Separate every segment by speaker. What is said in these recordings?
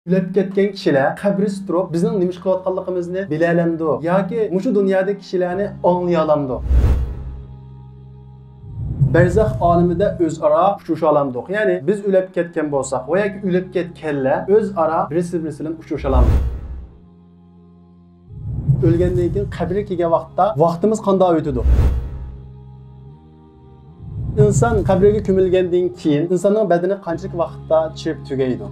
Speaker 1: Ölüp ketken kişiler kabris turup bizning nima ish qilayotganligimizni bilalamdi yoki mushu dunyodagi kishilarni anglayalamdi. Barzakh olamida o'zaro uchrasha olamdik. Ya'ni biz o'lib ketgan bo'lsak va yoki o'lib ketganlar o'zaro birisi bilan uchrasha olamiz. O'lgandan keyin qabrga kelgan vaqtda vaqtimiz qanday o'tadi? İnsan qabrga ko'milgandan keyin insonning badani qanchalik vaqtda chirib tugaydi?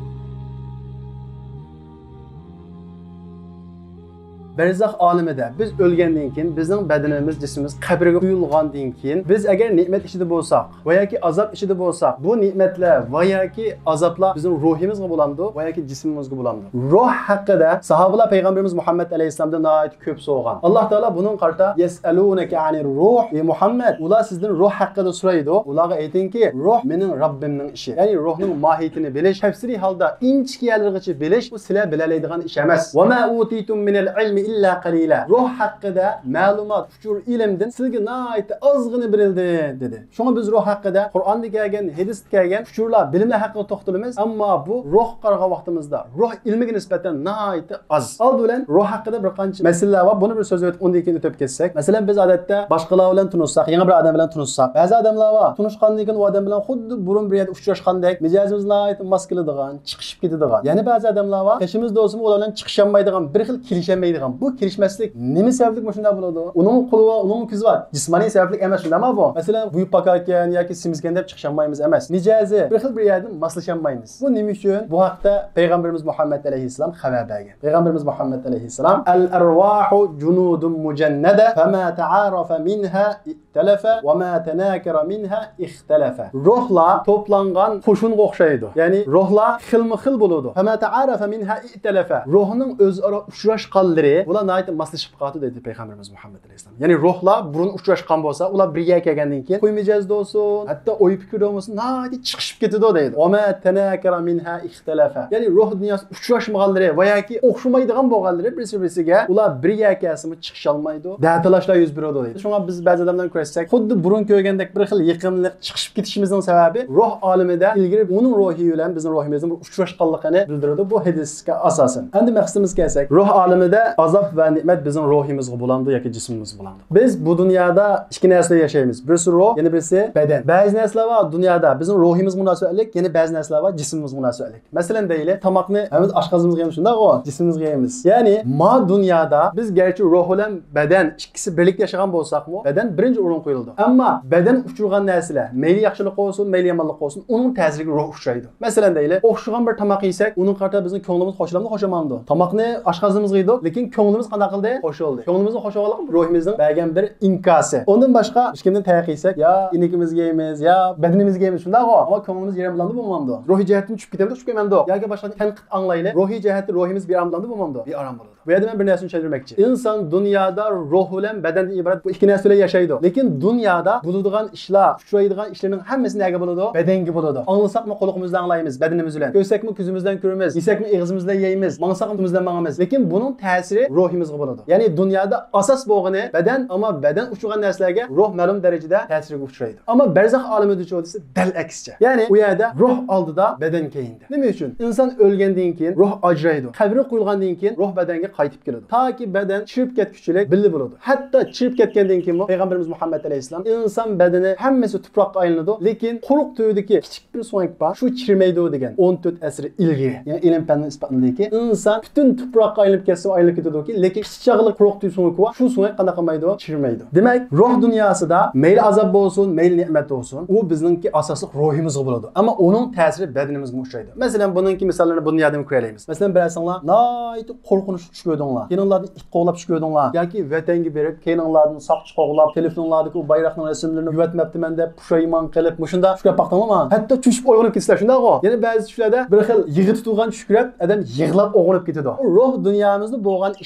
Speaker 1: Barzakh olamida biz o'lgandan keyin bizning badanimiz, jismimiz qabrga qo'yilgandan keyin biz agar ne'mat ichida bo'lsak va yoki azob ichida bo'lsak, bu ne'matlar va yoki azoblar bizning ruhimizga bo'lamdi va yoki jismimizga bo'lamdi. Ruh haqida sahobalar payg'ambarimiz Muhammad alayhisolamdan nihoyat ko'p so'rgan. Alloh taolo buning qarta yasalunaka anir ruh, ey Muhammad, ular sizdan ruh haqida so'raydi. Ularga aytingki, ruh mening Rabbimning ishi. Ya'ni ruhning mohiyatini bilish, tafsiriy holda inchiklargacha bilish bu sizlar bilalaydigan ish emas. Va ma utitum minal ilmi illa qalila. Ruh haqida ma'lumot, uchur ilmdan sizga nihoyat ozgina berildi dedi. Shunga biz ruh haqida Qur'onda kelgan, hadisda kelgan uchurlar, bilimlar haqida to'xtalamiz, ammo bu ruh qaragan vaqtimizda ruh ilmiga nisbatan nihoyat oz. Oldi bilan ruh haqida bir qancha masalalar va buni bir so'z o'tib, undan keyin o'tib ketsak, masalan biz odatda boshqalar bilan tunishsak, yangi bir odam bilan tunishsak, ba'zi odamlar bor, tunishgandan keyin u odam bilan xuddi burun bir yerda uchrashgandek, mijozimiz nihoyat mos keladigan, chiqishib ketadigan. Yana ba'zi odamlar bor, qishimiz do'stimiz ular bilan chiqisholmaydigan, bir xil kelisholmaydigan. Bu kelishmaslik nima sabablik shunday bo'ladi? Uning qo'li va uning ko'zi bor. Jismoniy sabablik emas, shundaymi bu? Masalan, buyib pakarkan yoki simizgan deb chiqisholmaymiz emas. Mijozi bir xil bir yerdan moslasholmaymiz. Bu nima uchun? Bu haqda payg'ambarimiz Muhammad alayhisalom xabar bergan. Payg'ambarimiz Muhammad alayhisalom al-arwahu junudun mujannada fama ta'arafa minha ittalafa va ma tanakara minha ikhtalafa. Ruhlar to'plangan qo'shinga o'xshaydi. Ya'ni ruhlar xilma-xil bo'ladi. Fama ta'arafa minha ittalafa. Ruhning o'zaro uchrashganlari ular nihoyat moslashib qoldi dedi payg'ambarimiz Muhammad alayhisalom. Ya'ni ruhlar burun uchrashgan bo'lsa, ular birga kelgandan keyin qo'y mijozda bo'lsin, hatto o'y fikrda bo'lsin, nihoyat chiqishib ketadi deydi. Va ma tanakara minha ikhtalafa. Ya'ni ruh dunyosi uchrashmaganlari va yoki o'xshamaydigan bo'lganlari birisi-birisiga ular birga kelsimi chiqisha olmaydi. Da'talashlar yuz beradi deydi. Shunga biz ba'zi odamlarni ko'rsak, xuddi burun ko'rgandek bir xil yiqimliq chiqishib ketishimizning sababi ruh olamida ilgari uning ruhi bilan bizning ruhimizning uchrashganligini bildiradi. Bu hadisga asosan. Endi maqsadimizga kelsak, ruh olamida azob va ne'mat bizning ruhimizga bo'lamdi yoki jismimizga bo'lamdi. Biz bu dunyoda ikki narsa yashaymiz. Birisi ruh, yana birisi badan. Ba'zi narsalar bor dunyoda bizning ruhimiz munosabatlik, yana ba'zi narsalar bor jismimiz munosabatlik. Masalan deylik, tomoqni biz oshqozimizga yeymiz, shunday o, jismimizga yeymiz. Ya'ni ma dunyoda biz garchi ruh bilan badan ikkisi birlikda yashagan bo'lsak-mu, badan birinchi o'rin qo'yildi. Ammo badan uchirgan narsalar, mayli yaxshilik bo'lsin, mayli yomonlik bo'lsin, uning ta'siriga ruh uchraydi. Masalan deylik, o'xshagan bir tomoq yesak, uning qarta bizning ko'nglimiz xo'shalamdi, xo'shamamdi. Tomoqni oshqozimizga yedik, lekin ko'nglimiz qanday qildi? Qo'shildi. Ko'nglimizni qo'shganlik ruhimizning bergan bir inkosi. Undan boshqa hech kimdan tayoq yesak, ya inikimizga yeymiz, ya badanimizga yeymiz, shundaqo. Ammo ko'nglimiz yerim bilan bo'lmamdi. Ruhiy jihatdan tushib ketadi, tushib kelmamdi. Yoki boshqa tanqid anglayli. Ruhiy jihatda ruhimiz bir bilan bo'lmamdi. Bir aram bo'ladi. Bu yerda men bir narsani tushuntirmoqchi. İnson dunyoda ruh bilan badandan iborat bu ikki narsa bilan yashaydi. Lekin dunyoda bo'ladigan ishlar, uchraydigan ishlarning hammasi nega bo'ladi? Badanga bo'ladi. Anglasakmi qo'limizdan anglaymiz, badanimiz bilan. Ko'rsakmi ko'zimizdan ko'ramiz, yesakmi og'zimizdan yeymiz, mangsakmi timizdan mangamiz. Lekin buning ta'siri ruhimizga bo'ladi. Ya'ni dunyoda asos bo'lgani badan, ammo badan uchirgan narsalarga ruh ma'lum darajada ta'sirga uchraydi. Ammo barzakh olamida desa dal aksicha. Ya'ni u yerda ruh oldida, badan keyinda. Nima uchun? İnson o'lgandan keyin ruh ajraydi. Qabrga qo'yilgandan keyin ruh badanga qaytib keladi. Toki badan chirib ketguchilik billi bo'ladi. Hatto chirib ketgandan keyin payg'ambarimiz Muhammad alayhisalom inson badani hammasi tuproqqa aylanadi, lekin quruq to'ydagi kichik bir so'ngak bor, shu chirmaydi degan 14 asr ilgari. Ya'ni ilm fanni isbotladiki, inson butun tuproqqa aylanib ketsa aylanib ketadi, lekin kichikchag'lik quruq to'y so'ngak bor, shu so'ngak qanday qilmaydi? Chirmaydi. Demak, ruh dunyosida mayli azob bo'lsin, mayli ne'mat bo'lsin, u bizningki asosiy ruhimizga bo'ladi. Ammo uning ta'siri badanimizga uchraydi. Masalan, buningki misollarni bu dunyoda ko'raylik. Masalan, bilasizlar, nihoyat qo'rqinch tush ko'rdinglar. Keninglardan it qo'g'lab tush ko'rdinglar yoki vatanga berib, keninglardan saqchi qo'g'lab, telefonlardagi u bayroqning rasmlarini yuvatmabdiman deb pushaymon qilib, mushunda tushib baqdinglarmi? Hatto tushib o'yg'onib ketsizlar, shundaqo. Yana ba'zi tushlarda bir xil yig'i tutulgan tush ko'rib, odam yig'lab o'yg'onib ketadi. Ruh dunyomizda bo'lgan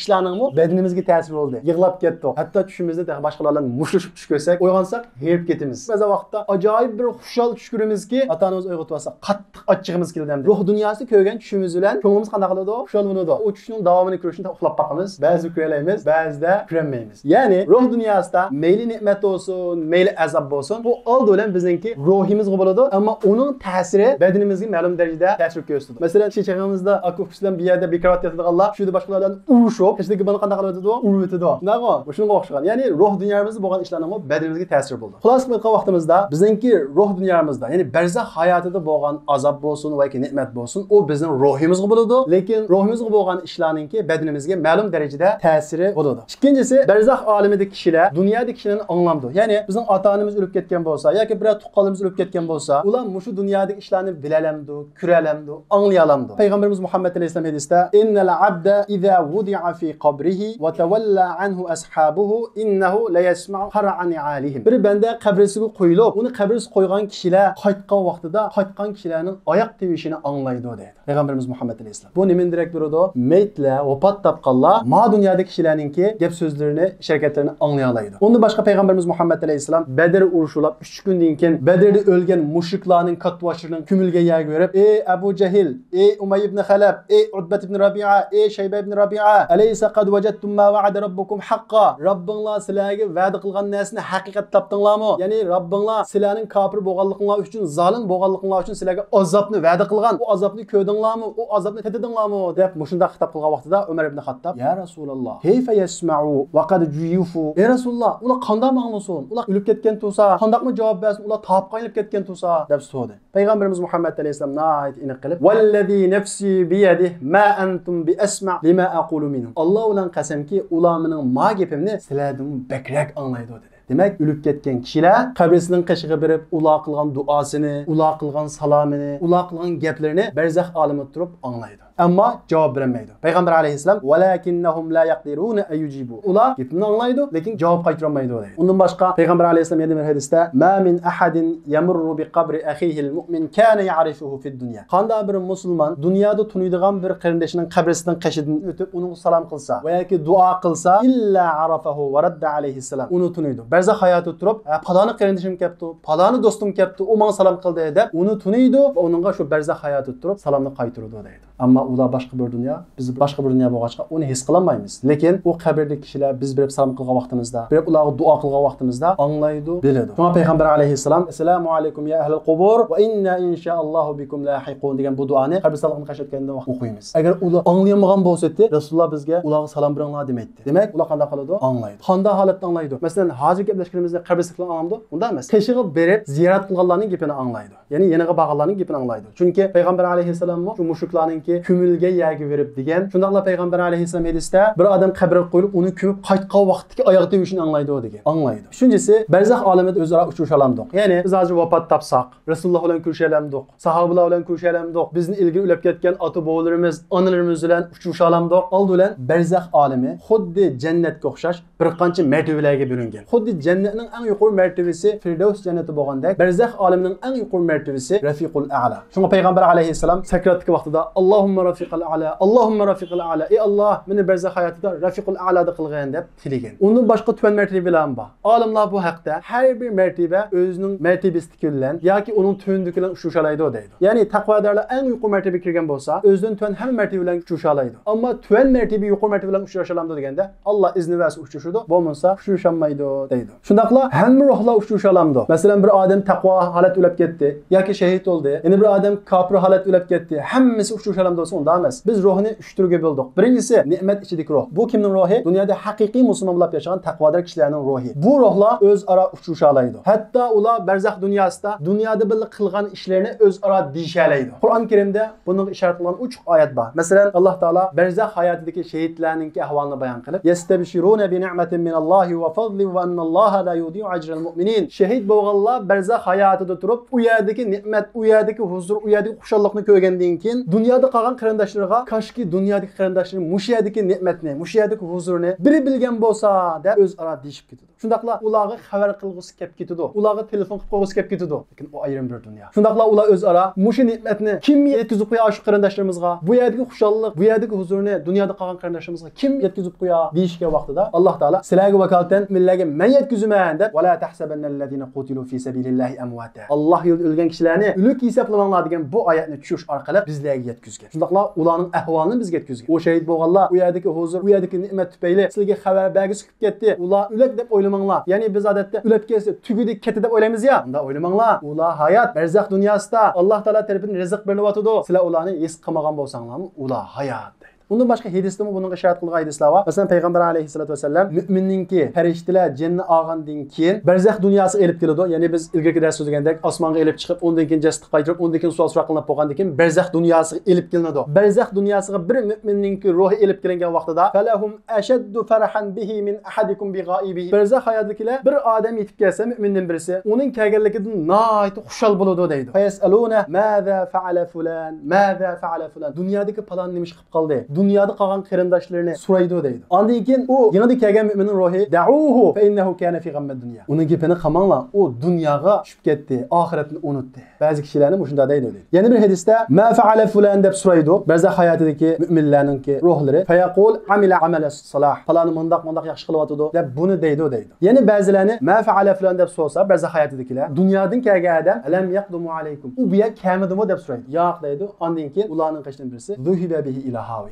Speaker 1: ishlarning bedanimizga ta'sir bo'ldi. Yig'lab ketdik. Hatto tushimizda boshqalardan mushtlashib tush ko'rsak, uyg'onsak herib ketamiz. Ba'zi vaqtda ajoyib bir xushal tush ko'ramizki, ota-onamiz uyg'otib olsa, qattiq achchig'imiz keldi. Ruh dunyosida ko'rgan tushimiz bilan ko'nglimiz qanday qiladi? Xushal bo'ladi. O tushning davomini ko'rishni uxlab boqamiz. Ba'zi ko'raymiz, ba'zida ko'rmaymiz. Ya'ni ruh dunyosida mayli ne'mat bo'lsin, mayli azob bo'lsin, bu oldi bilan bizningki ruhimizga bo'ladi, ammo uning ta'siri badanimizga ma'lum darajada ta'sir ko'rsatadi. Masalan, chechag'imizda akufisdan bir yerda bekorot yotadiganlar, shu yerda boshqalardan urushib, hechdagi buni qanday qiladi? Urib o'tadi. Nima? Shunga o'xshagan. Ya'ni ruh dunyomizda bo'lgan ishlarning badanimizga ta'siri bo'ldi. Xulosa qilgan vaqtimizda bizningki ruh dunyomizda, ya'ni barzakh hayotida bo'lgan azob bo'lsin yoki ne'mat bo'lsin, u bizning ruhimizga bo'ladi, lekin ruhimizga bo'lgan ishlarningki badanimizga ma'lum darajada ta'siri bo'ladi. Ikkinchisi, barzakh olamidagi kishilar dunyodagi kishilarni anglamdi. Ya'ni bizning ota-onamiz o'lib ketgan bo'lsa yoki biror tuqqanimiz o'lib ketgan bo'lsa, ular mushu dunyodagi ishlarni bilalamdi, ko'ralamdi, anglayalamdi. Payg'ambarimiz Muhammad alayhisalom hadisda: "Innal abda iza wudi'a fi qabrihi wa tawalla anhu ashabuhu innahu la yasma'u qara'an alihim." Bir banda qabrisiga qo'yilib, uni qabrisiga qo'ygan kishilar qaytgan vaqtida qaytgan kishilarning oyoq tevishini anglaydi deydi Payg'ambarimiz Muhammad alayhisalom. Bu nima derak beradi? Maytlar, vafot topganlar ma dunyodagi kishilarningki gap so'zlarini, harakatlarini anglay oladi. Unda boshqa Payg'ambarimiz Muhammad alayhisalom Badr urushulab 3 kundan keyin Badrda o'lgan mushriklarning kattvashlarining kumilga yag berib, "Ey Abu Jahil, ey Umay ibn Khalab, ey Utbat ibn Rabi'a, ey Shayba ibn Rabi'a, alaysa qad wajadtum ma wa'ada rabbukum haqqan?" Rabbinglar sizlarga va'da qilgan narsani haqiqat topdinglarmi? Ya'ni Rabbinglar sizlarning kofir bo'lganliginglar uchun, zolim bo'lganliginglar uchun sizlarga azobni va'da qilgan. U azobni ko'rdinglarmi? U azobni tetidinglarmi? deb mushunda xitob qilgan vaqtida Umar ibn Xattob: "Ya Rasululloh, kayfa yasma'u wa qad juyufu?" Ey Rasululloh, ular qanday ma'nosin? Ular o'lib ketgan tursa, qandaqmi javob bersin? Ular topib qayilib ketgan tursa deb so'radi. Payg'ambarimiz Muhammad alayhisalom nayt iniq qilib: "Vallazi nafsi bi yadihi ma antum bi asma' lima aqulu minhum." Alloh bilan qasamki, ular mening ma gapimni sizlardan bakrak anglaydi dedi. Demak, o'lib ketgan kishilar qabrisining qishig'i berib, ular qilgan duosini, ular qilgan salomini, ular qilgan gaplarini barzakh olamida turib anglaydi. Ammo javob bermaydi. Payg'ambar alayhisalom: "Walakinnahum la yaqdiruna ayujibu." Ular gapni anglaydi, lekin javob qaytarmaydi deydi. Undan boshqa Payg'ambar alayhisalom yana bir hadisda: "Ma min ahadin yamurru bi qabri akhihi al-mu'min kana ya'rifuhu fi dunya." Qanday bir musulmon dunyoda tunuydigan bir qarindoshining qabrisidan qashidan o'tib, uning salom qilsa va yoki duo qilsa, illa arafahu va radda alayhisalom. Uni tunuydi. Barzakh hayoti turib, "Paloni qarindoshim kelibdi, paloni do'stim kelibdi, u menga salom qildi" deb uni tunuydi va uningga shu barzakh hayoti turib salomni qaytaradi deydi. Ammo ular boshqa bir dunyo, biz boshqa bir dunyo bo'lg'achqa uni his qilolmaymiz. Lekin u qabrdagi kishilar biz berib salom qilgan vaqtimizda, berib ularga duo qilgan vaqtimizda anglaydi, biladi. Shunga Payg'ambar alayhisalom: "Assalomu alaykum ya ahlul qubur va inna inshaallohu bikum lahiqun" degan bu duoni qabristonga qashayotganda vaqt o'qiymiz. Agar ular anglayolmagan bo'lsa-da, Rasululloh bizga ularga salom beringlar demaydi. Demak, ular qanday qiladi? Anglaydi. Qanday holatda anglaydi? Masalan, hozir gaplashganimizda qabristonni anglamdi, unda emas. Qishig'i berib ziyorat qilganlarning gapini anglaydi. Ya'ni yeniga borganlarning gapini anglaydi. Chunki Payg'ambar alayhisalom shu mushriklarningki kumilga yagi berib degan. Shundaqla Payg'ambar alayhisalom hadisda bir odam qabrga qo'yilib, uni ko'mib qaytgan vaqtdagi oyoq tevishini anglaydi degan. Anglaydi. Uchinchisi, barzakh olamida o'zaro uchrashalamdik. Ya'ni biz hozir vafot topsak, Rasululloh bilan ko'rishalamdik, sahobalar bilan ko'rishalamdik, bizni ilgari o'lib ketgan ota-bobolarimiz, onalarimiz bilan uchrashalamdik. Oldi bilan barzakh olami xuddi jannatga o'xshash bir qancha martabalarga bo'lingan. Xuddi jannatning eng yuqori martabasi Firdavs jannati bo'lgandek, barzakh olamining eng yuqori martabasi Rafiqul A'la. Shunga Payg'ambar alayhisalom sakratlik vaqtida Allohumma Rafiqul A'la, Allohumma Rafiqul A'la, ey Alloh, meni barzakh hayotida Rafiqul A'lada qilgan deb tilagan. Undan boshqa tuvan martabalar bor. Olimlar bu haqda har bir martaba o'zining martabasi bilan yoki uning tuvanligi bilan uchrashalaydi deydi. Ya'ni taqvodorlar eng yuqori martabaga kirgan bo'lsa, o'zidan tuvan hamma martaba bilan uchrashalaydi. Ammo tuvan martaba yuqori martaba bilan uchrashalamdi deganda, Alloh izni versa uchrashadi, bo'lmasa uchrashamaydi deydi. Shundaqla hamma ruhlar uchrashalamdi. Masalan, bir odam taqvo holat o'lib ketdi yoki shahid bo'ldi. Yana bir odam kofir holat o'lib ketdi. Hammasi uchrashalamdi bo'lsa, unda emas. Biz ruhni 3 turga bo'ldik. Birinchisi ne'mat ichidagi ruh. Bu kimning ruhi? Dunyoda haqiqiy musulmon bo'lib yashagan taqvodor kishilarning ruhi. Bu ruhlar o'zaro uchrashalaydi. Hatto ular barzakh dunyosida dunyoda birga qilgan ishlarini o'zaro deyishalaydi. Qur'on Karimda buning ishorat qilgan 3 oyat bor. Masalan, Alloh taolo barzakh hayotidagi shahidlarning ahvolini bayon qilib, "Yastabshiruna bi ni'matin minallahi va fadli va annallaha la yudi'u ajral mu'minin. Şehit bo'lganlar barzaq hayotida turib, u yerdagi ne'mat, u yerdagi huzur, u yerdagi xushalliqni ko'rgandan keyin dunyoda qolgan qarindoshlariga qashki dunyodagi qarindoshlarim mush yerdagi ne'matni, mush yerdagi huzurni biri bilgan bo'lsa deb o'zaro deyishib ketadi. Shundaqla ularga xabar qilg'isi kelib ketadi. Ularga telefon qilib qo'yg'isi kelib ketadi. Lekin o ayrim bir dunyo. Shundaqla ular o'zaro mush ne'matni kim yetkazib qo'ya shu qarindoshlarimizga, bu yerdagi xushalliq, bu yerdagi huzurni dunyoda qolgan qarindoshlarimizga kim yetkazib qo'ya deyishga vaqtida Alloh taolo sizlarga vakolatan millarga men yetkazaman deb va la tahsabannallazina qutilu fi sabilillahi amwata. Alloh yo'lida o'lgan kishilarni o'lik hisoblamanglar degan bu oyatni tushish orqali bizlarga yetkazgan. Shundaqla ularning ahvolini bizga yetkazgan. O shahid bo'lganlar u yerdagi huzur, u yerdagi ne'mat tufayli sizlarga xabar bergisi kelib ketdi. Ular o'lik deb o'ylamanglar. Ya'ni biz odatda o'lib kelsa tugudi ketdi deb o'ylaymiz ya. Unda o'ylamanglar. Ular hayot barzaq dunyosida Alloh taolo tarafidan rizq berilyotdi. Sizlar ularni his qilmagan bo'lsanglarmi, ular hayot. Bundan başqa hadisda bunga ishorat qilgan hadislar bor. Masalan, payg'ambar alayhisolatu vasallam mu'minninki farishtalar jinni olgandan keyin barzaq dunyosiga elib keladi. Ya'ni biz ilgari dars so'zlagandek osmonga elib chiqib, undan keyin jasad qaytirib, undan keyin savol so'roq qilinib bo'lgandan keyin barzaq dunyosiga elib kelinadi. Barzaq dunyosiga bir mu'minninki ruhi elib kelingan vaqtida falahum ashaddu farahan bihi min ahadikum bi ghaibihi. Barzaq hayotidagilar bir odam yetib kelsa mu'minning birisi, uning kelganligidan nihoyat xushal bo'ladi deydi. Fayasaluna maza fa'ala fulan, maza fa'ala fulan. Dunyodagi falon nima ish qilib qoldi? Dunyoda qolgan qarindoshlarini so'raydi deydi. Ondan keyin u yanada kelgan mu'minning ruhi da'uhu fa innahu kana fi ghammad dunya. Uning gapini qamanglar, u dunyoga tushib ketdi, oxiratni unutdi. Ba'zi kishilarni shunday deydi. Yana bir hadisda ma fa'ala fulan deb so'raydi. Barzaq hayotidagi mu'minlarningki ruhlari fa yaqul amila amala salah. Falani mundaq yaxshi qilyapti deb buni deydi. Yana ba'zilarni ma fa'ala fulan deb so'rasa, barzaq hayotidagilar dunyodan kelgan odam alam yaqdumu alaykum. U bu yer kelmadimi deb so'raydi. Yo'q deydi. Ondan keyin ularning qishdan birisi zuhiba bihi ila hawi.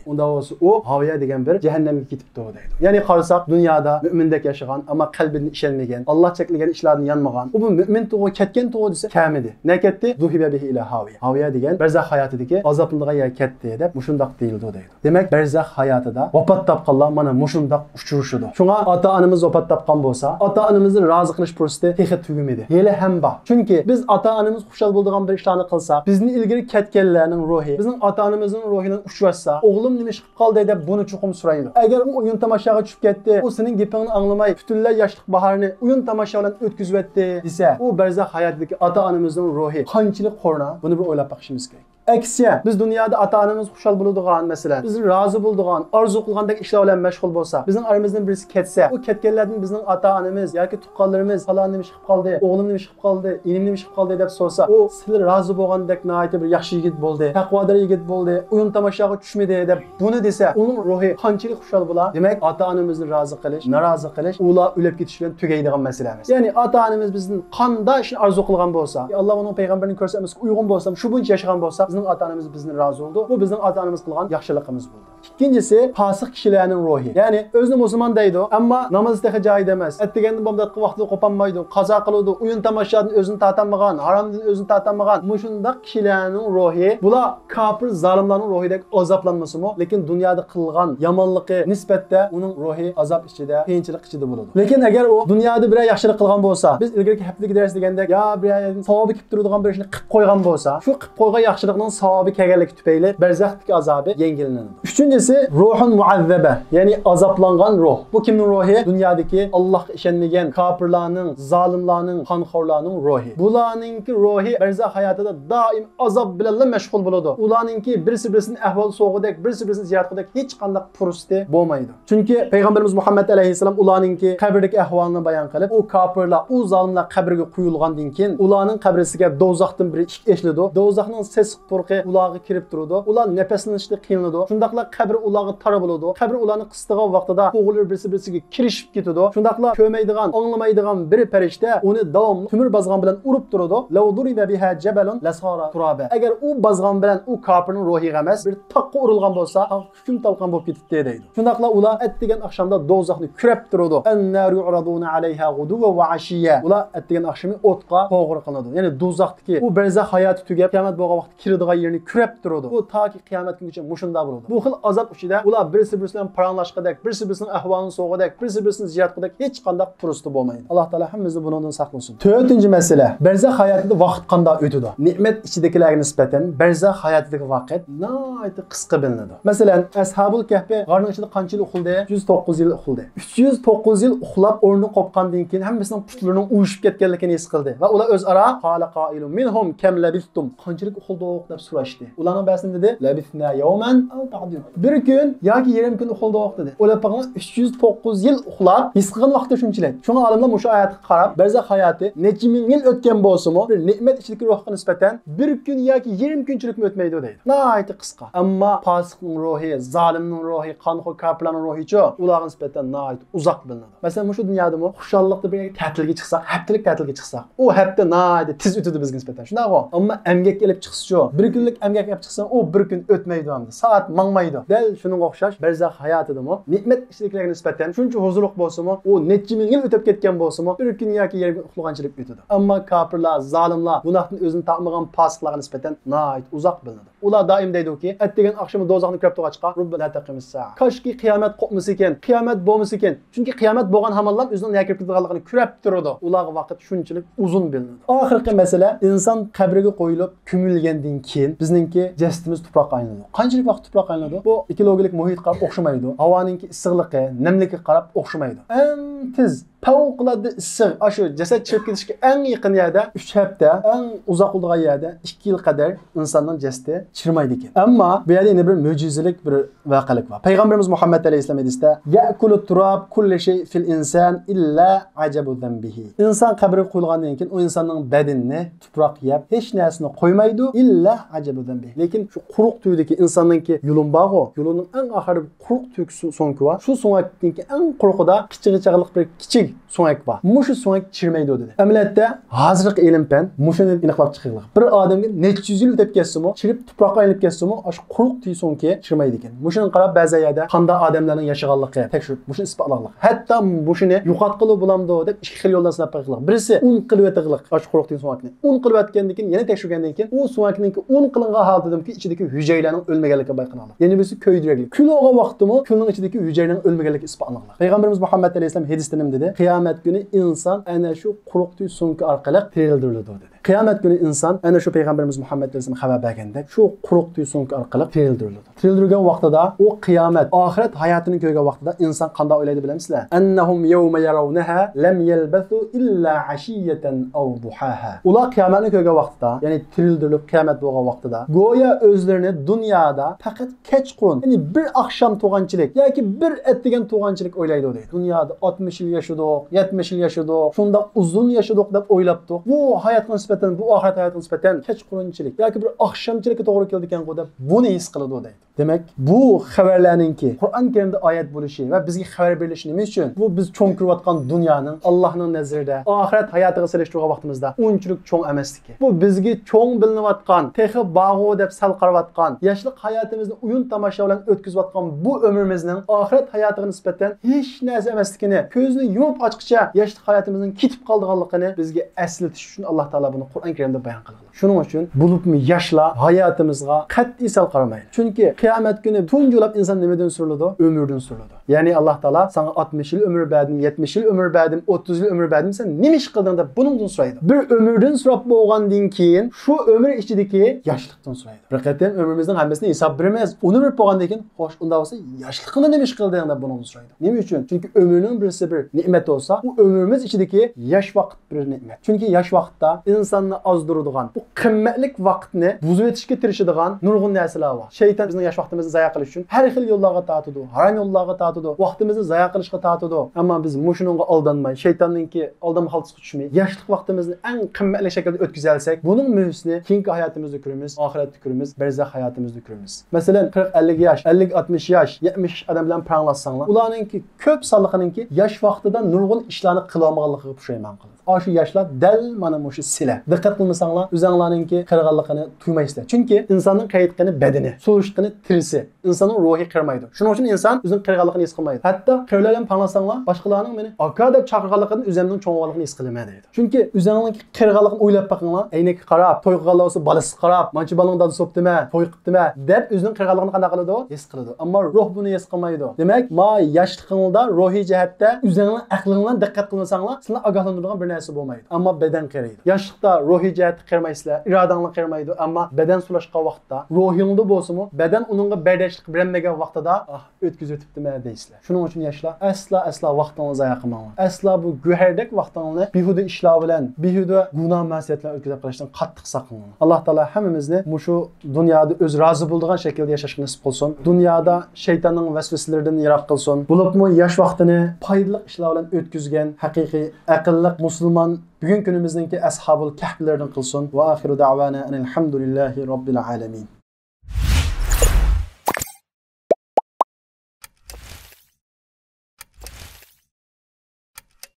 Speaker 1: O haviye degan bir cehennemga ketibdi deydi. Ya'ni qarasak dunyoda mu'mindek yashagan, ammo qalbini ishonmagan, Alloh cheklagan ishlardan yanmagan. U bu mu'min to'g'ri ketgan to'g'ri desa kamidi. Ne ketdi? Zuhiba bihi ila haviye. Haviye degan barzaq hayotidagi azoblangan yer ketdi deb mushundaq deyildi deydi. Demak, barzaq hayotida vafot topganlar mana mushundaq uchrashidi. Shunga ota-onamiz vafot topgan bo'lsa, ota-onamizni rozi qilish fursati hech tugimidi. Hali ham bor. Chunki biz ota-onamiz xushal bo'lgan bir ishlarni qilsak, bizni ilgari ketganlarning ruhi, bizning ota-onamizning ruhidan uchrashsa, o'g'lim nima ish qilib qoldi deb buni chuqum so'raydi. Agar u o'yin tomoshaga tushib ketdi, u sening gapingni anglamay, butunlay yoshlik baharni o'yin tomosha bilan o'tkazibdi desa, u barzaq hayotidagi ota-onamizning ruhi qanchalik qo'rna, buni bir o'ylab boqishimiz kerak. Aksiya, biz dunyoda ota-onamiz xushal bo'ladigan masalan, biz rozi bo'ladigan, orzu qilgandek ishlar bilan mashg'ul bo'lsa, bizning aramizdan birisi ketsa, u ketganlardan bizning ota-onamiz yoki tuqqanlarimiz falon nima ish qilib qoldi, o'g'lim nima ish qilib qoldi, inim nima ish qilib qoldi deb so'rasa, u sizlar rozi bo'lgandek nihoyat bir yaxshi yigit bo'ldi, taqvodor yigit bo'ldi, o'yin tomoshaga tushmadi deb buni desa, uning ruhi qanchalik xushal bo'lar? Demak, ota-onamizni rozi qilish, norozi qilish ular o'lib ketish bilan tugaydigan masala emas. Ya'ni ota-onamiz bizning qanday ishni orzu qilgan bo'lsa, Alloh uning payg'ambarini ko'rsatmasiga uyg'un bo'lsa, shu buncha yashagan bo'lsa, bizning ota-onamiz bizni rozi bo'ldi. Bu bizning ota-onamiz qilgan yaxshiligimiz bo'ldi. İkincisi, fasıq kişilərinin ruhi. Yəni özünü musulman deydi, amma namaz dəxi joyida emas. Etdigəndə bomdatqı vaxtı qopanmaydı, qaza qılıdı, oyun tamaşadan özünü tatanmagan, haramdan özünü tatanmagan. Muşundaq kişilərinin ruhi, bula kafir zalimlərin ruhidək azaplanmasımı, lakin dünyada qılğan yamanlığı nisbətdə onun ruhi azap içində, qiyinçilik içində buladı. Lakin əgər o dünyada bir yaxşılıq qılğan bolsa, biz ilgirki həftəlik dərs degəndə ya bir savabı kip durduğan bir işini qıb qoyğan bolsa, şu qıb qoyğan yaxşılığının savabı kəgərlik tüpəyli bərzəxdəki azabı yengilənir. Üçüncüsü ruhun muazzebe, yani azaplangan ruh. Bu kimin ruhi? Dünyadaki Allah işenmegen kafirlarının, zalimlarının, kanxorlarının ruhi. Bularınki ruhi berzah hayatında daim azap bilenle meşgul buludu. Ularınki birisi-birisinin ehval soğudek, birisi-birisini ziyaret edek hiç kandak furusti bo'lmaydi. Çünkü Peygamberimiz Muhammed Aleyhisselam ularınki kabirdeki ehvalını bayan kılıp, o kafirlar, o zalimlar kabirge kuyulgandan keyin ularning qabrisiga dozaqdan bir eshik eshildi. Dozaqning ses turqi ularga kirib turdi. Ular nefeslanishda qiynaldi. Shundaqla qabr ularga tar bo'ladi. Qabr ularni qistig'an vaqtida o'g'illar birisi-birisiga kirishib ketadi. Shundaqla ko'maydigan, anglamaydigan bir farishta uni davomli tumir bazg'an bilan urib turadi. Law duriba biha jabalun lasara turaba. Agar u bazg'an bilan u kofirning ruhiga emas, bir taqqa urilgan bo'lsa, hukm talqon bo'lib ketibdi deydi. Shundaqla ular atdigan oqshomda dozaqni kurab turadi. An-nar yu'raduna alayha ghuduwa wa ashiya. Ular atdigan oqshami o'tqa to'g'ri qilinadi. Ya'ni dozaqdagi u barzaq hayoti tugab, qiyomat bo'lgan vaqt kiradi koyduğu yerini kürep durudu. Bu ta ki kıyamet günügacha mushunda bo'ladi. Bu xil azap ichida ular birisi bilan paranglashqadek, birisi bilan ahvolini so'g'adek, birisi bilan ziyoratqadek hech qanday turistı bo'lmaydi. Alloh taolo hammamizni bundan saqlasin. 4-masala. Barzakh hayotida vaqt qanday o'tadi? Ne'mat ichidagilarga nisbatan barzakh hayotidagi vaqt nihoyat qisqa bilinadi. Masalan, Ashabul Kahfi g'arning ichida qancha yil uxladi? 109 yil uxladi. 309 yil uxlab o'rni qopqandan keyin hammasining pushtlarining uyushib ketganligini his qildi va ular o'zaro qala qailun minhum kam labistum qanchalik uxladik deb so'rashdi. Ularning ba'zida dedi labisna yawman aw ba'dun. Bir kun yoki yarim kun uxladik dedi. Ular faqat 309 yil uxlab his qilgan vaqti shunchalik. Shunga olimlar o'sha oyatga qarab barzakh hayoti necha ming yil o'tgan bo'lsa-mu, bir ne'mat ichidagi ruhga nisbatan bir kun yoki yarim kunchilik o'tmaydi deydi. Nihoyat qisqa. Ammo fosiqning ruhi, zolimning ruhi, qonxo'r kafirlarning ruhi-chi ularga nisbatan nihoyat uzoq bilinadi. Masalan, shu dunyodami xushalliqda bir ta'tilga chiqsak, haftalik ta'tilga chiqsak, u hafta nihoyat tez o'tadi bizga nisbatan. Shundaqmi? Ammo emgak kelib chiqsa-chi, bir kunlik emgak qilib chiqsa, u bir kun o'tmaydi hamda. Soat mangmaydi. Dal shunga o'xshash barzakh hayotidami ne'mat ichidagilarga nisbatan shuncha huzurliq bo'lsa-mu, u necha ming yil o'tib ketgan bo'lsa-mu, bir kun yoki yarim kun uxlaganchilik o'tadi. Ammo kafirlar, zolimlar, gunohdan o'zini taqmagan fosiqlarga nisbatan nihoyat uzoq bilinadi. Ular doim deydi-ki, atdigan oqshom do'zaxni kirib turg'achqa, Robbana taqimis saa. Koshki qiyomat qo'pmasa ekan, qiyomat bo'lmasa ekan. Chunki qiyomat bo'lgan hamonlar o'zining yakib ketganligini ko'rib turadi. Ularga vaqt shunchalik uzun bilinadi. Oxirgi masala, inson qabriga qo'yilib, ko'milgandan keyin bizningki jasadimiz tuproqqa aylanadi. Qanchalik vaqt tuproqqa aylanadi? Bu ekologik muhitga qarab o'xshamaydi. Havoninki issiqligi, namligiga qarab o'xshamaydi. Eng tez favqulodda issiq, shu jasad chirib ketishga eng yaqin yerda 3 hafta, eng uzoq bo'lgan yerda 2 yil qadar insonning jasadi chirmaydi ekan. Ammo bu yerda yana bir mo'jizalik bir voqelik bor. Payg'ambarimiz Muhammad alayhisalom hadisda ya'kulu turab kulli shay fil insan illa ajabu dhanbihi. Inson qabriga qo'yilgandan keyin u insonning badanini tuproq yeb, hech narsani qo'ymaydi illa ajabu dhanbihi. Lekin shu quruq tuydagi insonningki yo'lin bor-ku, yo'lining eng oxirida quruq tuyusi so'ngki bor. Shu so'ngakninki eng quruqida kichig'ichaqliq bir kichik so'ngak bor. Mushu so'ngak chirmaydi dedi. Amaliyotda hozirgi ilm-fan mushuni aniqlab chiqilgan. Bir odamga necha yuz yil o'tib ketsa-mu, chirib tuproqqa aylanib ketsa-mu, shu quruq tuy so'ngki chirmaydi ekan. Mushuni qarab ba'zi yerda qanday odamlarning yashaganligi tekshirib, mushuni isbotlangan. Hatto mushuni yo'qotqili bo'lamdi deb ikki xil yo'ldan sinab qo'ygan. Birisi un qilib o'tganlik, shu quruq tuy so'ngakni. Un qilib o'tgandan keyin yana tekshirgandan keyin u so'ngakninki un qilingan holatidagi ichidagi hujaylarning o'lmaganligi bayqanadi. Yana birisi ko'ydiraklik. Kul olgan vaqtimi, kulning ichidagi hujaylarning o'lmaganligi isbotlangan. Payg'ambarimiz Muhammad alayhisalom hadisda nima dedi? Qiyomat kuni inson ana shu quruq tuy so'ngki orqali tirildiriladi dedi. Qiyomat kuni inson ana shu payg'ambarimiz Muhammad alayhisalom xabar bergandek shu quruq tuy so'ngki orqali tirildiriladi. Tirildirilgan vaqtida u qiyomat, oxirat hayotini ko'rgan vaqtida inson qanday o'ylaydi bilamsizlar? Annahum yawma yarawnaha lam yalbathu illa ashiyatan aw duhaha. Ular qiyomatni ko'rgan vaqtida, ya'ni tirildirilib qiyomat bo'lgan vaqtida go'yo o'zlarini dunyoda faqat kechqurun, ya'ni bir oqshom tug'anchilik yoki bir etdigan tug'anchilik o'ylaydi deydi. Dunyoda 60 yil yashadik, 70 yil yashadik, shunda uzun yashadik deb o'ylabdik. Bu hayotga nisbatan, bu oxirat hayotga nisbatan kechqurunchilik yoki bir oqshomchilikka to'g'ri keldi ekan deb buni his qiladi deydi. Demak, bu xabarlarningki Qur'on Karimda oyat bo'lishi va bizga xabar berilishi nima uchun? Bu biz cho'ng ko'rayotgan dunyoning Allohning nazarida oxirat hayotiga solishtirgan vaqtimizda unchalik cho'ng emasligi. Bu bizga cho'ng bilinayotgan, texi bog'u deb sal qarayotgan, yoshlik hayotimizni o'yin tomosha bilan o'tkazayotgan bu umrimizning oxirat hayotiga nisbatan hech narsa emasligini, ko'zni yumib ochqicha yoshlik hayotimizning ketib qolganligini bizga eslatish uchun Alloh taolo buni Qur'on Karimda bayon qilgan. Shuning uchun bo'libmi yoshlar hayotimizga qat'iy sal qaramaydi. Chunki qiyomat kuni tunjulab inson nimadan suriladi? Umrdan suriladi. Ya'ni Alloh taolo sana 60 yil umr berdim, 70 yil umr berdim, 30 yil umr berdim, sen nima ish qilding deb bundan so'raydi. Bir umrdan so'rab bo'lgandan keyin shu umr ichidagi yoshlikdan so'raydi. Bir qatam umrimizning hammasini hisob beramiz. Uni bir bo'lgandan keyin, xo'sh, unda bo'lsa yoshlikni nima ish qilding deb bundan so'raydi. Nima uchun? Chunki umrning birisi bir ne'mat bo'lsa, u umrimiz ichidagi yosh vaqt bir ne'mat. Chunki yosh vaqtda insonni ozdiradigan, bu qimmatlik vaqtni buzib etishga tirishadigan nurg'un narsalar bor. Shayton bizning yosh vaqtimizni zayo qilish uchun har xil yo'llarga tortadi, harom yo'llarga tortadi, vaqtimizni zayo qilishga tortadi. Ammo biz mushunga aldanmay, shaytonninki aldama xaltasiga tushmay, yoshlik vaqtimizni eng qimmatli shaklda o'tkaza olsak, buning mehusini keyingi hayotimizda ko'ramiz, oxiratda ko'ramiz, barzakh hayotimizda ko'ramiz. Masalan, 40-50 yosh, 50-60 yosh, 70 odam bilan paranglassanglar, ularninki ko'p sonliqiningki yosh vaqtida nurg'un ishlarni qila olmaganligiga pushaymon qiladi. Shu yoshlar dal mana shu sila. Diqqat qilmasanglar, o'zinglarningki qirg'inligini tuymaysizlar. Chunki insonning qaytqani badani, so'lishqani tirisi, insonning ruhi qirmaydi. Shuning uchun inson o'zining qirg'inligini his qilmaydi. Hatto qavlardan panglasanglar, boshqalarning meni aka deb chaqirganligini o'zimning cho'ng'onligini his qilaman deydi. Chunki o'zingning qirg'inligini o'ylab boqinglar, aynakka qarab, to'y qilganlar bo'lsa balasi qarab, manchi balang dad so'pdimi, to'y qilibdimi deb o'zining qirg'inligini qanday qiladi? His qiladi. Ammo ruh buni his qilmaydi. Demak, ma yoshligingizda ruhiy jihatda o'zingning aqlingizdan diqqat qilmasanglar, sizlarni ogohlantiradigan bir narsa bo'lmaydi. Ammo badan qiraydi. Yoshlikda ruhiy jihatda qirmaysizlar, irodangni qirmaydi, ammo badan sulashgan vaqtda ruhingizda bo'lsa-mu, badan uningga bardashlik bermagan vaqtida o'tkazib o'tibdimi deysizlar. Shuning uchun yoshlar asla vaqtingizni zayi qilmanglar. Asla bu guhardek vaqtingizni behuda ishlar bilan, behuda gunoh ma'siyatlar o'tkazib qo'yishdan qattiq saqlaninglar. Alloh taolo hammamizni shu dunyoda o'z rozi bo'ladigan shaklda yashashga nasib qilsin. Dunyoda shaytonning vasvasalaridan yiroq qilsin. Bo'libmi yosh vaqtini foydali ishlar bilan o'tkazgan haqiqiy aqlli musulmon bugun kunimizningki ashabul kahflardan qilsin. Va axiru da'vana alhamdulillahi robbil alamin.